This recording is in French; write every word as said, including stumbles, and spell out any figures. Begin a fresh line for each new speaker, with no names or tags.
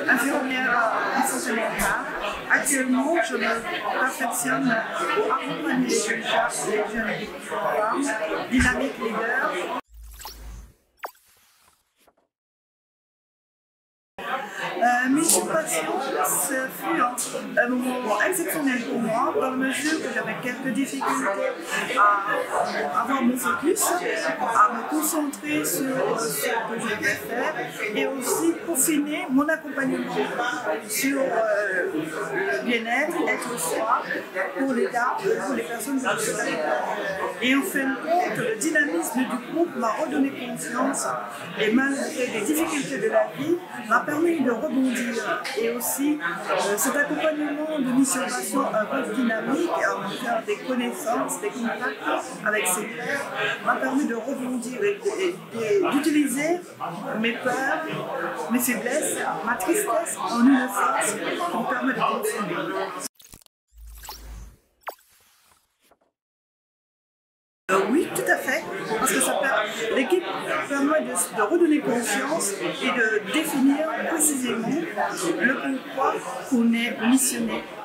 infirmière en santé mentale. Actuellement, je me perfectionne pour accompagner les jeunes femmes, dynamique leader. Euh, mes passions, ce fut un, un moment exceptionnel pour moi, dans la mesure où j'avais quelques difficultés à avoir mon focus, à me concentrer sur ce que je devais faire et aussi peaufiner mon accompagnement sur euh, le bien-être, être soi pour les dames, pour les personnes que je suis. Et au fin de compte, le dynamisme du groupe m'a redonné confiance et malgré les difficultés de la vie, m'a permis de rebondir. Et aussi, euh, cet accompagnement de mission passion un peu dynamique, en faire des connaissances, des contacts avec ses pairs, m'a permis de rebondir et, et, et d'utiliser mes peurs, mes faiblesses, ma tristesse en une force qui me permet de continuer. Euh, oui, tout à fait, parce que ça per... l'équipe permet de, de redonner confiance et de définir précisément le pourquoi on est missionné.